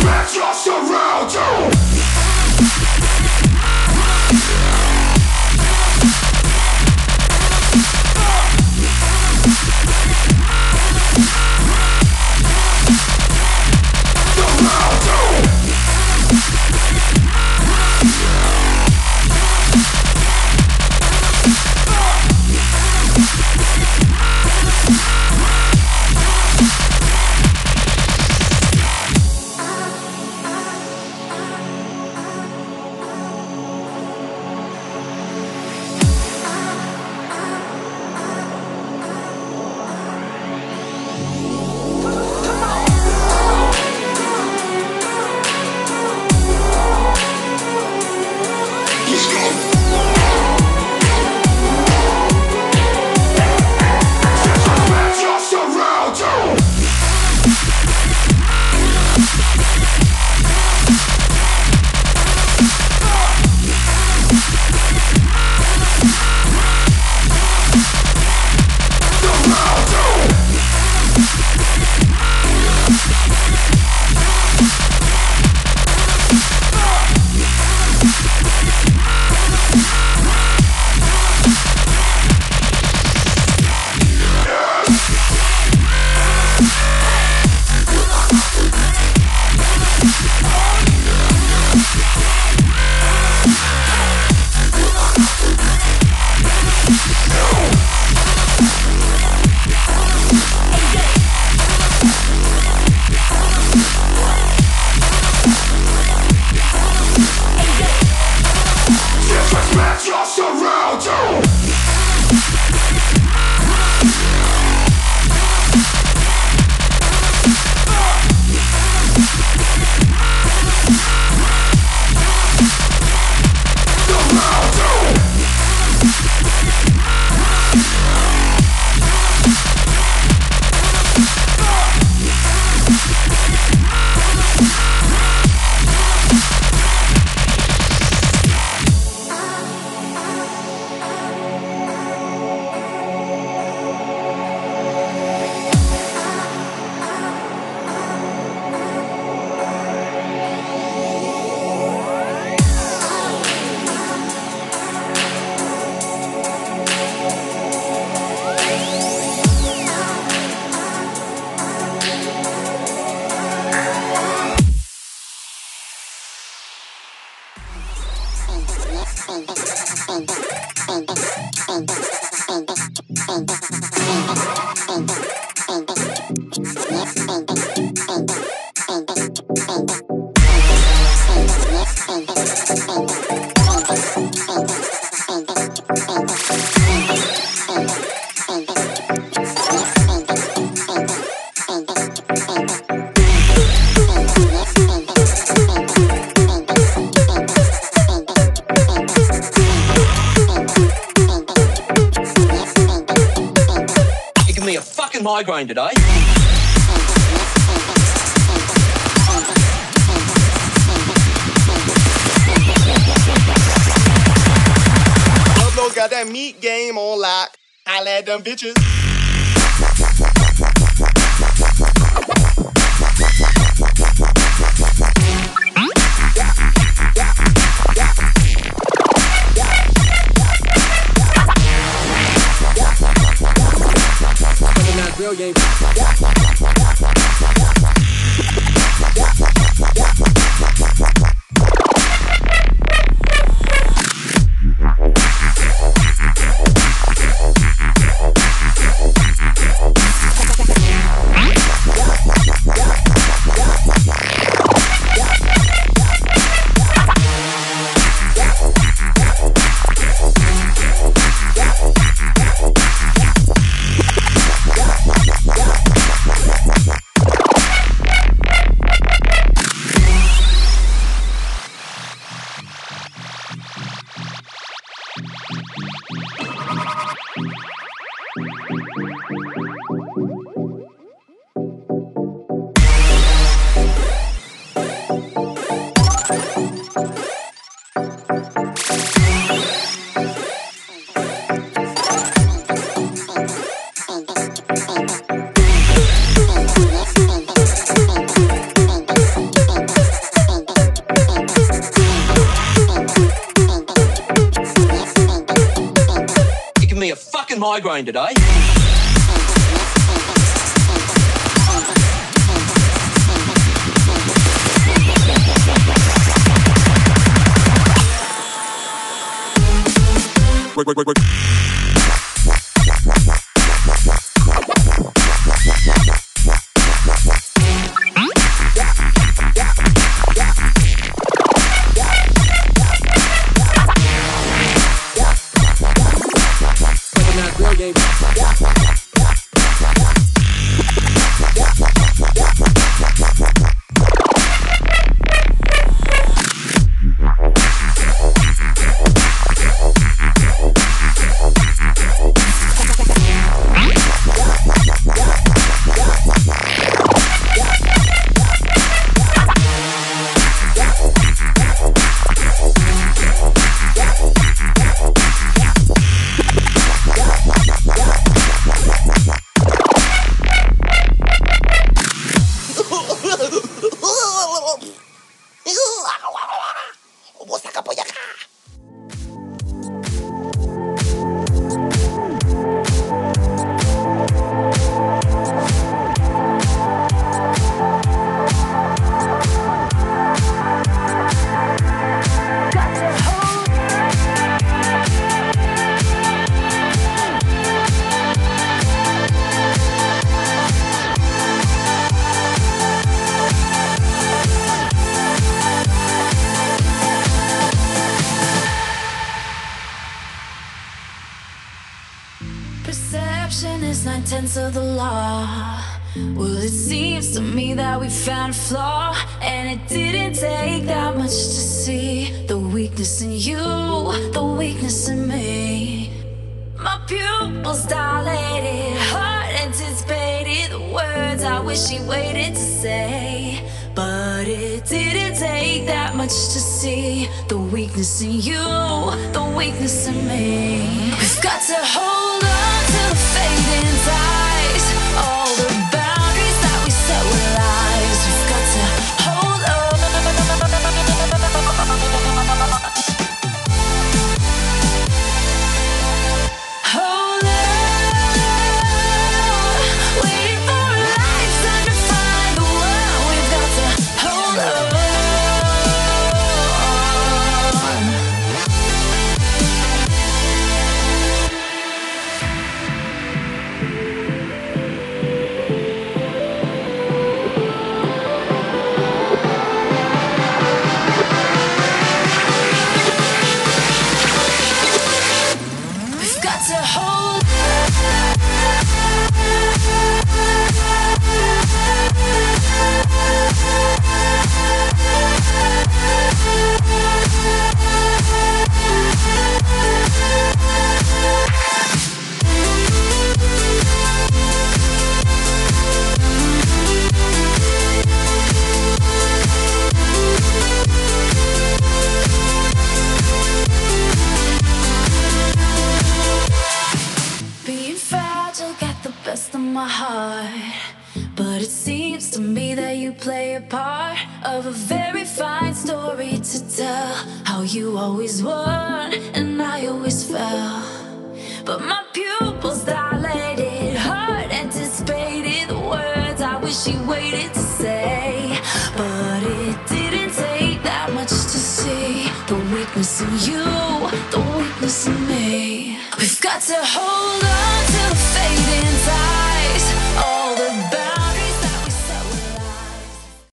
just around you. Migraine today. Pablo's got that meat game on lock. I lad them bitches. Real game. migraine today. Wait. Perception is 9/10 of the law. Well, it seems to me that we found a flaw, and it didn't take that much to see the weakness in you, the weakness in me. My pupils dilated, heart anticipated the words I wish he waited to say. But it didn't take that much to see the weakness in you, the weakness in me. We've got to hold on to the fading ties, all the boundaries that we set with lies. We've got to hold on. Hold on, waiting for a lifetime to find the one. We've got to hold on. We've got to hold. Being fragile got the best of my heart, but it seems to me that you play a part of a very fine story to tell. How you always won and I always fell. But my pupils dilated, heart anticipated the words I wish he waited to say. But it didn't take that much to see the weakness in you, the weakness in me. We've got to hold on.